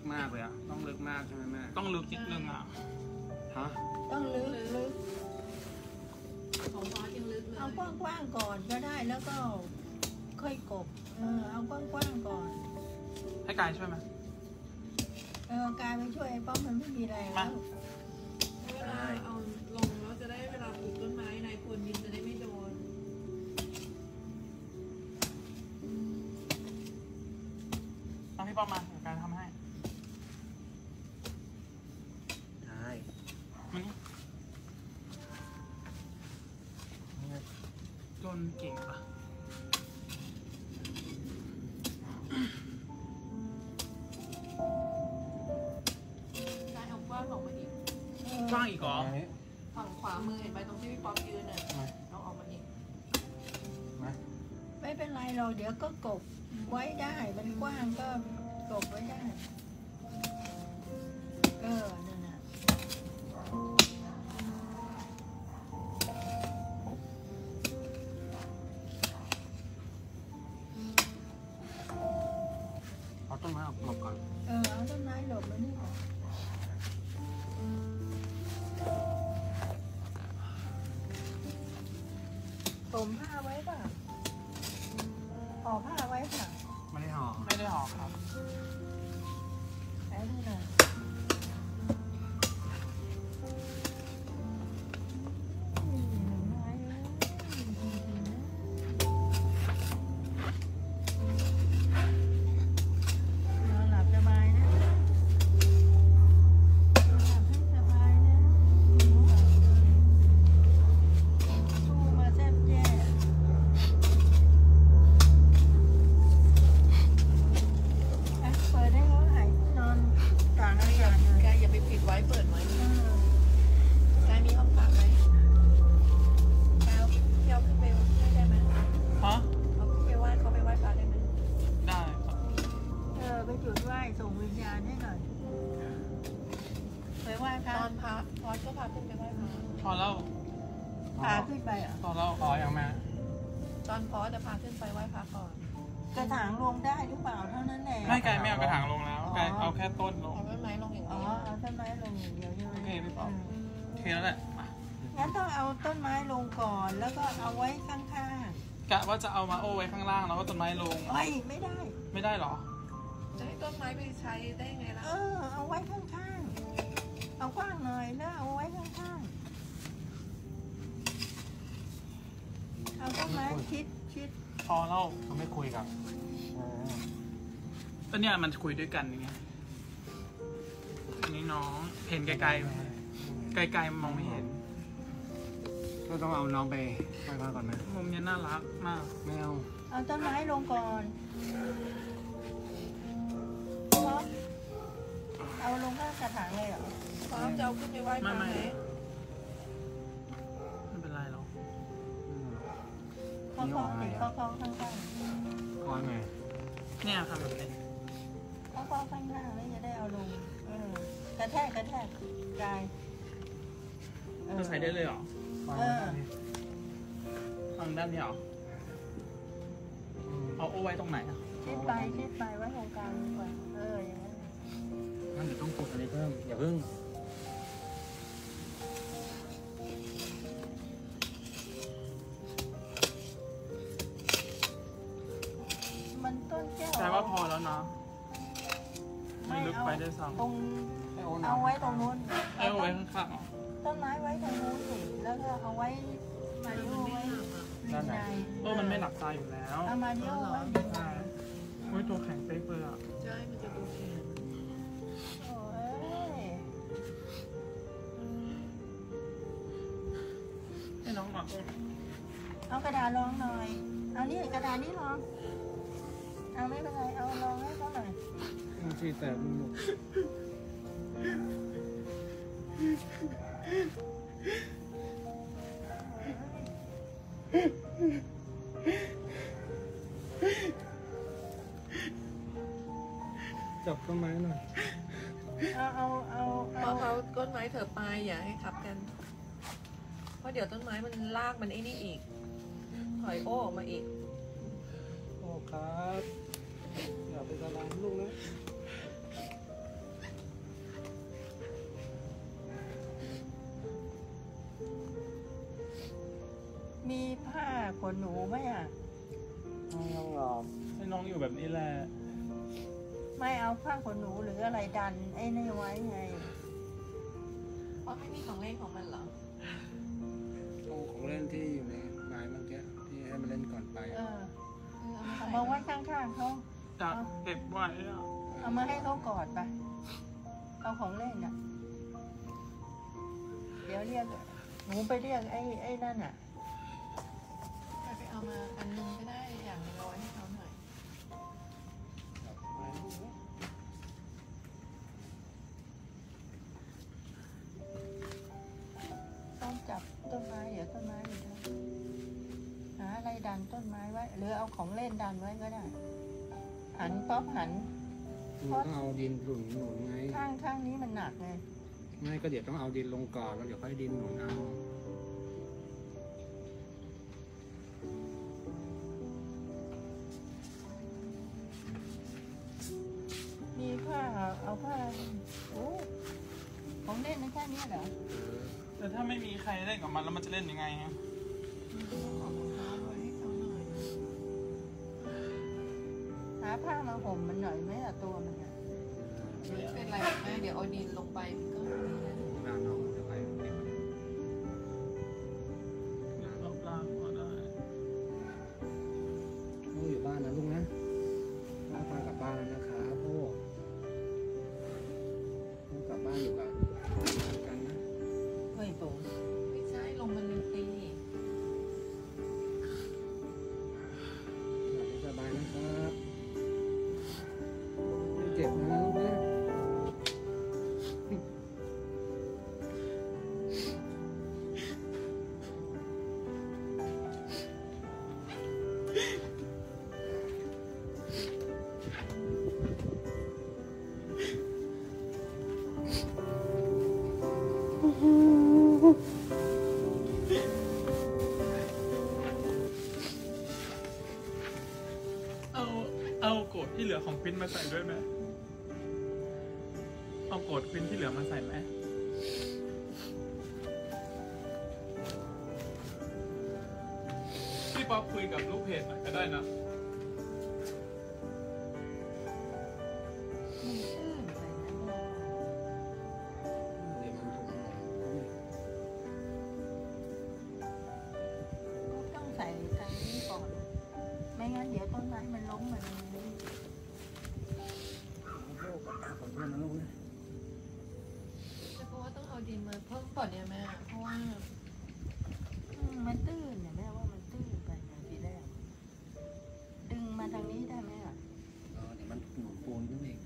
มากเลยอ่ะต้องลึกมากใช่ไหมแม่ต้องลึกนิดนึงอ่ะฮะต้องลึกของซอสยังลึกเลยเอากว้างๆก่อนก็ได้แล้วก็ค่อยกบเอากว้างๆก่อนให้กายช่วยไหมกายไปช่วยไอ้ป้อมมันไม่มีแรงแล้วเวลาเอาลงแล้วจะได้เวลาปลูกต้นไม้ในคนดินจะได้ไม่โดนต้องพี่ป้อมมาเดี๋ยวกายทำให้ได้มันจนเก่งปะได้เอากว้างออกมาอีกกว้างอีกเหรอฝั่งขวามือเห็นไหมตรงที่พี่ป๊อปยืนน่ะเอาออกมาอีกไม่เป็นไรเราเดี๋ยวก็กบไว้ได้มันกว้างก็กบไว้ได้นั่นน่ะเอาต้นไม้ออกหลบก่อนเอาต้นไม้หลบมานี่ผมผ้าไว้ป่ะห่อผ้าไว้ป่ะไม่ได้ห่อครับไอ้นี่น่ะส่งวิญญาณให้หน่อยไปไหว้พระตอนพระพอก็พาขึ้นไปไหว้พระพอแล้วพาขึ้นไปพอแล้วอย่างแม่ตอนพอจะพาขึ้นไปไหว้พระก่อนกระถางลงได้หรือเปล่าเท่านั้นแหละไม่ไกลไม่เอากระถางลงแล้วไกลเอาแค่ต้นลงเอาต้นไม้ลงอย่างเดียวเอาต้นไม้ลงอย่างเดียวใช่ไหมโอเคพี่ป๊อปโอเคแล้วแหละงั้นต้องเอาต้นไม้ลงก่อนแล้วก็เอาไว้ข้างๆกะว่าจะเอามาโอไว้ข้างล่างแล้วก็ต้นไม้ลงไม่ได้หรอจะให้ต้นไม้ไปใช้ได้ไงล่ะเอาไว้ข้างๆเอากว้างหน่อยแล้วเอาไว้ข้างๆเอาต้นไม้ชิดพอแล้วเขาไม่คุยกับก็เนี่ยมันคุยด้วยกันอย่างเงี้ยนี่น้องเห็นไกลๆมองไม่เห็นก็ต้องเอาน้องไปไหว้พระก่อนนะมุมนี้น่ารักมากไม่เอาต้นไม้ลงก่อนเอาลงข้างกระถางเลยเหรอพร้อมจะเอาขึ้นไปไหว้พระไหมไม่เป็นไรหรอกเขาข้างๆก้อนไงเนี่ยทำแบบนี้เขาข้างแล้วจะได้เอาลงกระแทกกายจะใส่ได้เลยเหรอทางด้านนี้เหรอเอาไว้ตรงไหนอ่ะชิดไปไว้ตรงกลางดีกว่าอย่างนั้นงั้นเดี๋ยวต้องปลูกอะไรเพิ่มอย่าเพิ่งมันต้นแก้วแต่ว่าพอแล้วเนาะไม่ลึกไปได้ซ้ำตรงเอาไว้ตรงนู้นเอาไว้ข้างๆต้นไม้ไว้ตรงนู้นสิแล้วก็เอาไว้มาริโอไว้ด้านไหนมันไม่หนักตาอยู่แล้วเอามาริโอไว้ใช่โอ้ยตัวแข็งเป๊ะเลยอ่ะใช่มันจะดูแข็งให้น้องก่อนเอากระดาษรองหน่อยเอานี่กระดาษนี้รองเอาไม่เป็นไรเอารองให้เขาหน่อยที่แต่หมดจับต้นไม้หน่อยเอาต้นไม้เถอะไปอย่าให้ทับกันเพราะเดี๋ยวต้นไม้มันลากมันไอ้นี่อีกถอยโอ้ออกมาอีกโอ้ครับอย่าไปกระดานลูกนะขนหนูไหมอ่ะไม่ต้องรอให้น้องอยู่แบบนี้แหละไม่เอาผ้าขนหนูหรืออะไรดันไอ้นี่ไว้ไงเพราะไม่มีของเล่นของมันเหรอเอาของเล่นที่อยู่ในไม้เมื่อกี้ที่ให้มันเล่นก่อนไปเออเอาเอามาไว้ข้างๆเขาจะเก็บไว้อะเอามาให้เขากอดไปเอาของเล่นอ่ะ เดี๋ยวเรียกหนูไปเรียกไอ้นั่นอ่ะไปเอามาอันนึงก็ได้อย่างน้อยให้เขาหน่อยต้องจับต้นไม้เดี๋ยวต้นไม้อยู่ทางหาอะไรดันต้นไม้ไว้ หรือเอาของเล่นดันไว้ก็ได้ หันป๊อปหันมันต้องเอาดินหนุนไงข้างนี้มันหนักไงไม่ก็เดี๋ยวต้องเอาดินลงก่อนแล้วเดี๋ยวค่อยดินหนุนเอามีผ้าเอาผ้าโอ้ของเล่นนั่นแค่นี้เหรอแต่ถ้าไม่มีใครเล่นกับมันแล้วมันจะเล่นยังไงอะของเขาไว้ให้เขาหน่อยหาผ้ามาห่มมันหน่อยไหมอะตัวมันอะไม่เป็นไรแม่เดี๋ยวเอาดินลงไปก็ดีนะเวลาน้องจะไปเด็กรอบล่างก็ได้ลูกอยู่บ้านนะลูกนะพ่อพากลับบ้านแล้วนะครับพ่อต้องกลับบ้านอยู่กับกันนะเฮ้ยปู่ไม่ใช่ลมมันตีหลับให้สบายนะครับไม่เจ็บนะลูกนะเอาโกดที่เหลือของควินมาใส่ด้วยไหมเอาโกดควินที่เหลือมาใส่ไหมพี่ป๊อปคุยกับลูกเพจหน่อยก็ได้นะมันตื้นไปนะเดี๋ยวมันถูกต้องใส่ทางนี้ก่อน ไม่งั้นเดี๋ยวต้นไม้มันล้มมันพ่อขอโทษนะลูกนะเพราะว่าต้องเอาดินมาเพิ่มก่อนเนี่ยแม่เพราะว่ามันตื้นเนี่ยแม่ว่ามันตื้นไปอย่างทีแรกดึงมาทางนี้ได้ไหมอ่ะเดี๋ยวมันหนุนปูนขึ้นเอง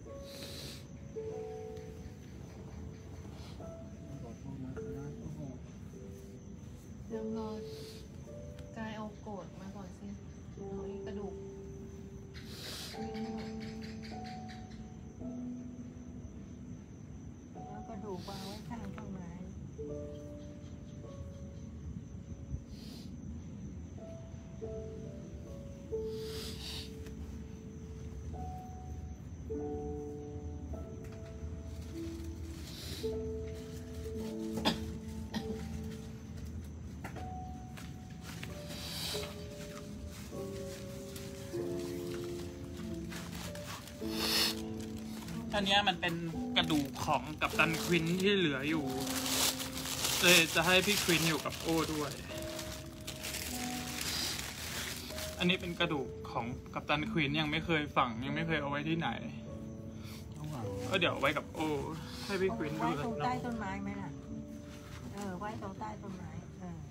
ขอโทษนะครับโอ้โหเดี๋ยวรอกายเอาโกดมาก่อนสิเอาอีกกระดูกวิ่งหน่อยแล้วก็ดูวางไว้ข้างต้นไม้อันเนี้ยมันเป็นกระดูกของกัปตันควินที่เหลืออยู่เลยจะให้พี่ควินอยู่กับโอ้ด้วย อันนี้เป็นกระดูกของกัปตันควินยังไม่เคยฝังยังไม่เคยเอาไว้ที่ไหนต้องหวังก็เดี๋ยวเอาไว้กับโอ้ให้พี่ควินดูไว้แลตรงน้อใต้งต้นไม้ไหมล่ะ ไว้ตรงใต้ต้นไม้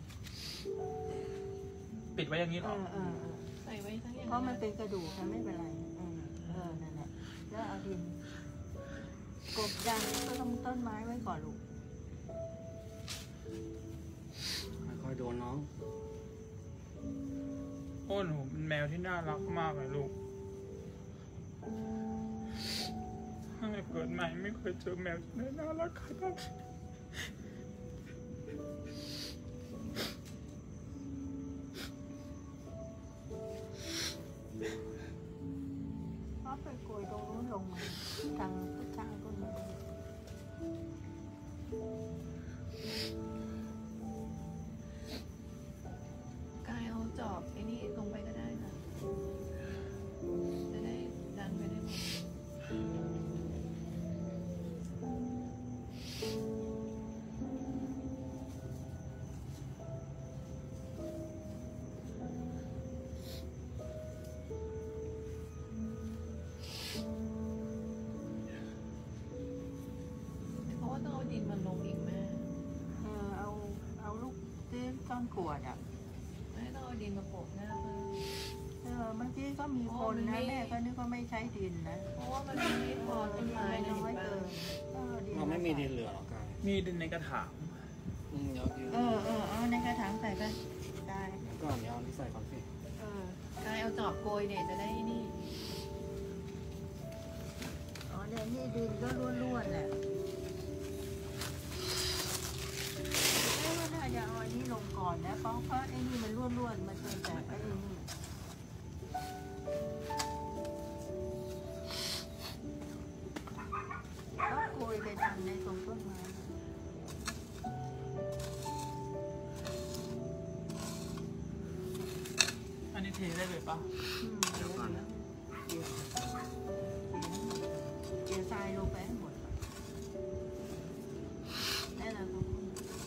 ปิดไว้อย่างนี้เหรอใส่ไว้ทั้งอย่างเพราะมันเป็นกระดูกนะไม่เป็นไรนั่นแหละแล้วเอาดินกบดันก็ต้องต้นไม้ไว้ก่อนลูกค่อยๆโดนน้องโอ้หนูเป็นแมวที่น่ารักมากเลยลูกตั้งแต่เกิดใหม่ไม่เคยเจอแมวที่น่ารักขนาดนี้เพราะไปโกยตรงนู้นลงมาทางข้างต้นไม้กายเอาจปวดอ่ะไม่ต้องเอาดินมาโปะหน้าเพิ่มเมื่อกี้ก็มีคนนะแม่ก็นึกว่าไม่ใช้ดินนะเพราะว่ามันไม่พอต้นไม้น้อยเกิเกินนเราไม่มีดินเหลือหรอกกายมีดินในกระถางเดี๋ยวยืนเอาในกระถางใส่ไปได้เดี๋ยวก่อนเดี๋ยวเอาที่ใส่ก่อนสิกายเอาจอบโกยเนี่ยจะได้นี่เนี่ยนี่ดินก็ล้วนๆแหละไม่ว่าน่าจะเอาอันนี้ลงก่อนนะเพราะไอ้นี่มันล้วนๆมันเป็นแต่ไอ้นี่ก็โกยไปดันในตรงต้นไม้อันนี้เทได้เลยปะเดี๋ยวก่อนนะเดี๋ยวทรายลงไปให้หมดแน่นอนตรงนี้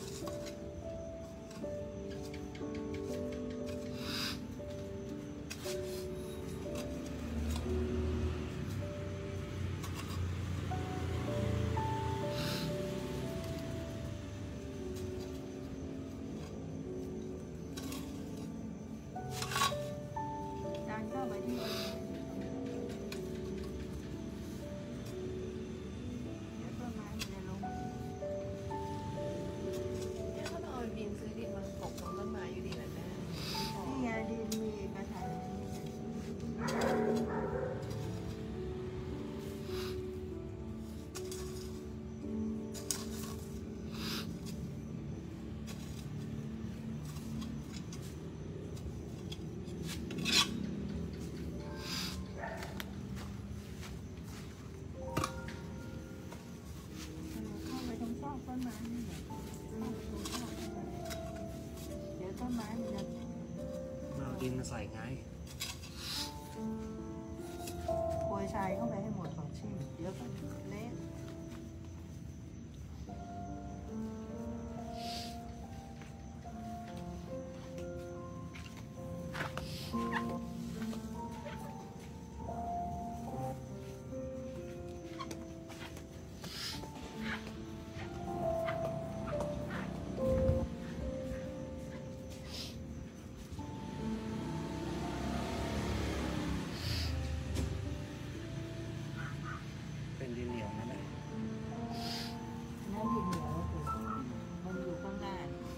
ดันเข้าไปที่เดี๋ยวต้นไม้มันจะลงเนี่ยก็ต้องเอาดินซื้อดินมาโปะตรงต้นไม้อยู่ดีแหละแม่พอนี่ไงดินมีกระถางนี่ไงเข้าไปตรงซอกต้นไม้นี่แหละเข้าไปตรงซอกต้นไม้เดี๋ยวต้นไม้มันจะเอาดินมาใส่ไงโปรยทรายเข้าไปให้หมดก่อนสิเดี๋ยวก็เละเป็นดินเหนียวนั่นแหละน้ำดินเหนียวคือมันอยู่ข้างหน้า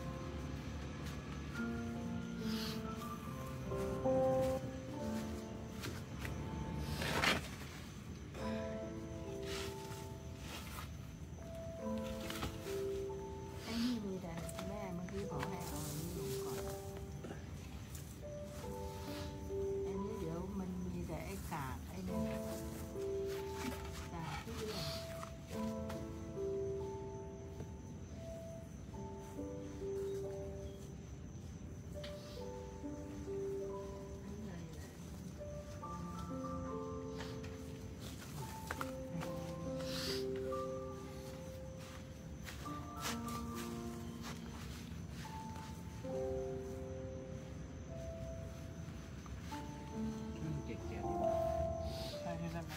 ไอ้นี่มีแต่แม่เมื่อกี้บอกให้เอาอันนี้ลงก่อนอันนี้เดี๋ยวมันมีแต่ไอ้กากไอ้นี่กากที่เรื่องเก็บใช่ได้ไหม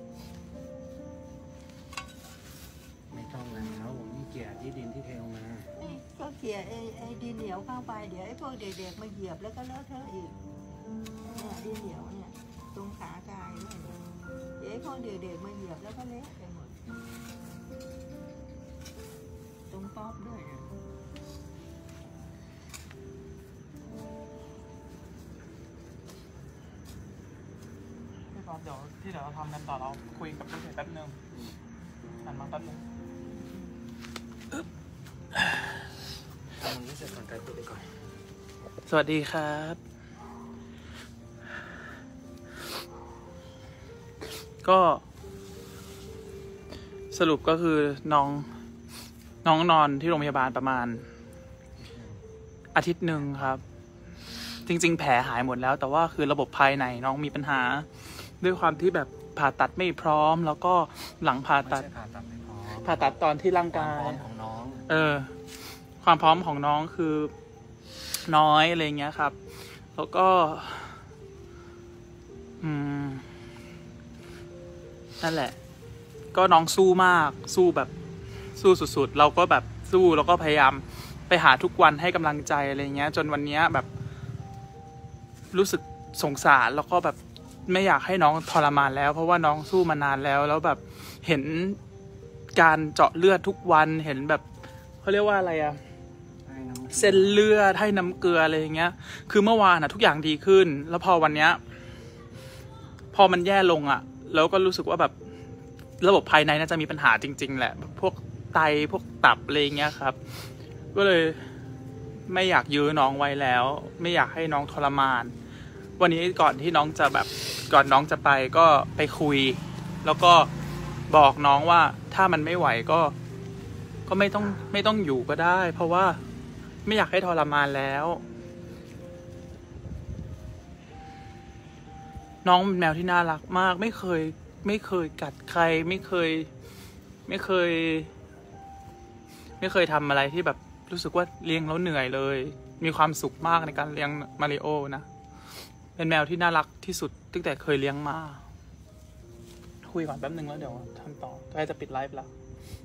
ไม่ต้องแล้วผมนี่เกี่ยที่ดินที่เทลงมาก็เขี่ยไอ้ดินเหนียวเข้าไปเดี๋ยวไอ้พวกเด็กๆมาเหยียบแล้วก็เลอะเทอะอีกเนี่ยดินเหนียวเนี่ยตรงขากายเนี่ยเดี๋ยวไอ้พวกเด็กๆมาเหยียบแล้วก็เละไปหมดตรงป๊อปด้วยนะพี่ป๊อปเดี๋ยวที่เดี๋ยวเราทำกันต่อเราคุยกับพี่เฉยแป๊บนึงหันมาแป๊บนึงทำมันไม่เสร็จก่อนกายพูดไปก่อนสวัสดีครับ ก็สรุปก็คือน้องนอนที่โรงพยาบาลประมาณอาทิตย์หนึ่งครับ จริงๆแผลหายหมดแล้ว แต่ว่าคือระบบภายในน้องมีปัญหา ด้วยความที่แบบผ่าตัดไม่พร้อม แล้วก็หลังผ่าไม่ตัดใช่ผ่าตัดไม่พร้อมผ่าตัดตอนที่ร่างความกาพร้อย มของน้องความพร้อมของน้องคือน้อยอะไรเงี้ยครับ แล้วก็ นั่นแหละ ก็น้องสู้มาก สู้แบบสู้สุดๆ เราก็แบบสู้แล้วก็พยายามไปหาทุกวันให้กำลังใจอะไรเงี้ยจนวันเนี้ยแบบรู้สึกสงสารแล้วก็แบบไม่อยากให้น้องทรมานแล้วเพราะว่าน้องสู้มานานแล้วแบบเห็นการเจาะเลือดทุกวันเห็นแบบเขาเรียกว่าอะไรอะเส้นเลือดให้น้ำเกลืออะไรอย่างเงี้ยคือเมื่อวานอะทุกอย่างดีขึ้นแล้วพอวันเนี้ยพอมันแย่ลงอะแล้วก็รู้สึกว่าแบบระบบภายในน่าจะมีปัญหาจริงๆแหละพวกไตพวกตับอะไรเงี้ยครับก็เลยไม่อยากยื้อน้องไว้แล้วไม่อยากให้น้องทรมานวันนี้ก่อนน้องจะไปก็ไปคุยแล้วก็บอกน้องว่าถ้ามันไม่ไหวก็ไม่ต้องอยู่ก็ได้เพราะว่าไม่อยากให้ทรมานแล้วน้องเป็นแมวที่น่ารักมากไม่เคยกัดใครไม่เคยทำอะไรที่แบบรู้สึกว่าเลี้ยงแล้วเหนื่อยเลยมีความสุขมากในการเลี้ยงมาริโอนะเป็นแมวที่น่ารักที่สุดตั้งแต่เคยเลี้ยงมาคุยก่อนแป๊บนึงแล้วเดี๋ยวทำต่อใกล้จะปิดไลฟ์แล้ว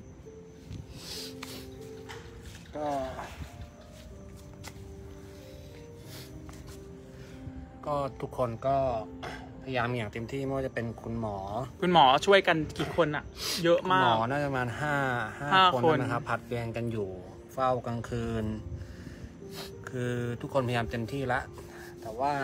ก็ทุกคนก็พยายามอย่างเต็มที่ไม่ว่าจะเป็นคุณหมอช่วยกันกี่คนอะเยอะมากหมอน่าจะประมาณห้าคนนะครับผัดเวรกันอยู่เฝ้ากลางคืนคือทุกคนพยายามเต็มที่ละแต่ว่า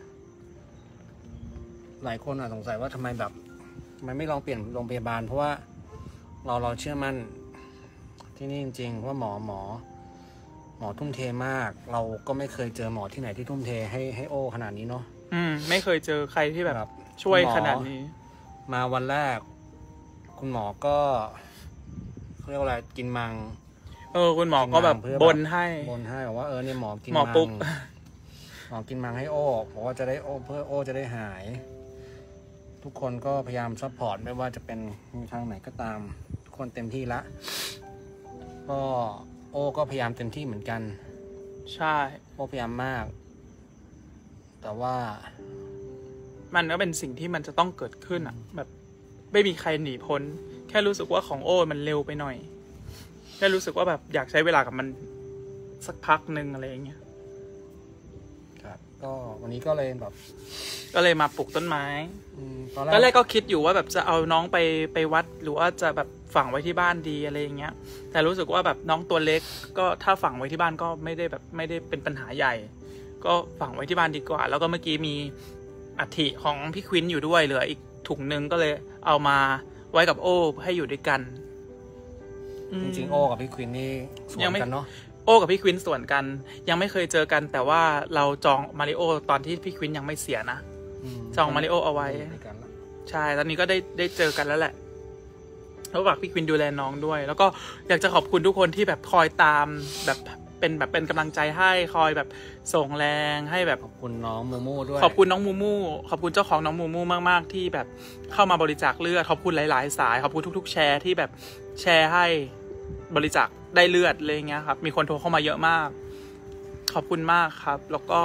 หลายคนอาจสงสัยว่าทำไมไม่ลองเปลี่ยนโรงพยาบาลเพราะว่าเราเชื่อมั่นที่นี่จริงๆว่าหมอทุ่มเทมากเราก็ไม่เคยเจอหมอที่ไหนที่ทุ่มเทให้โอขนาดนี้เนาะไม่เคยเจอใครที่แบบช่วยขนาดนี้มาวันแรกคุณหมอก็เขาเรียกว่าอะไรกินมังคุณหมอก็แบบบนให้บอกว่าเนี่ยหมอกินหมอปุ๊กหมอกินมังให้โอบอกว่าจะได้โอเพื่อโอจะได้หายทุกคนก็พยายามซัพพอร์ตไม่ว่าจะเป็นทางไหนก็ตามทุกคนเต็มที่ละก็โอก็พยายามเต็มที่เหมือนกันใช่โอพยายามมากแต่ว่ามันก็เป็นสิ่งที่มันจะต้องเกิดขึ้นอ่ะแบบไม่มีใครหนีพ้นแค่รู้สึกว่าของโอ้มันเร็วไปหน่อยแค่รู้สึกว่าแบบอยากใช้เวลากับมันสักพักนึงอะไรอย่างเงี้ยครับก็วันนี้ก็เลยมาปลูกต้นไม้ตอนแรกก็คิดอยู่ว่าแบบจะเอาน้องไปวัดหรือว่าจะแบบฝังไว้ที่บ้านดีอะไรอย่างเงี้ยแต่รู้สึกว่าแบบน้องตัวเล็กก็ถ้าฝังไว้ที่บ้านก็ไม่ได้เป็นปัญหาใหญ่ก็ฝังไว้ที่บ้านดีกว่าแล้วก็เมื่อกี้มีอัฐิของพี่ควินอยู่ด้วยเหลืออีกถุงนึงก็เลยเอามาไว้กับโอ้ให้อยู่ด้วยกันจริงๆโอ้กับพี่ควินนี่สวนกันเนาะโอ้กับพี่ควินส่วนกันยังไม่เคยเจอกันแต่ว่าเราจองมาริโอตอนที่พี่ควินยังไม่เสียนะจองมาริโอเอาไว้ใช่ตอนนี้ก็ได้เจอกันแล้วแหละแล้วฝากพี่ควินดูแลน้องด้วยแล้วก็อยากจะขอบคุณทุกคนที่แบบคอยตามแบบเป็นกำลังใจให้คอยแบบส่งแรงให้แบบขอบคุณน้องมูมูด้วยขอบคุณน้องมูมูขอบคุณเจ้าของน้องมูมูมากๆที่แบบเข้ามาบริจาคเลือดขอบคุณหลายๆสายขอบคุณทุกๆแชร์ที่แบบแชร์ให้บริจาคได้เลือดอะไรเงี้ยครับมีคนโทรเข้ามาเยอะมากขอบคุณมากครับแล้วก็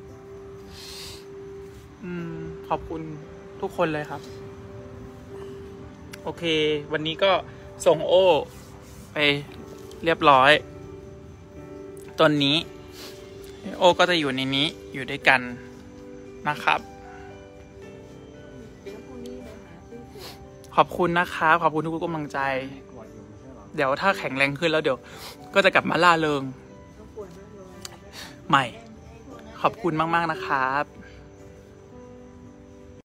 ขอบคุณทุกคนเลยครับโอเควันนี้ก็ส่งโอไปเรียบร้อยตอนนี้โอก็จะอยู่ในนี้อยู่ด้วยกันนะครับขอบคุณนะครับขอบคุณทุกกำลังใจเดี๋ยวถ้าแข็งแรงขึ้นแล้วเดี๋ยวก็จะกลับมาล่าเริงใหม่ขอบคุณมากๆนะครับ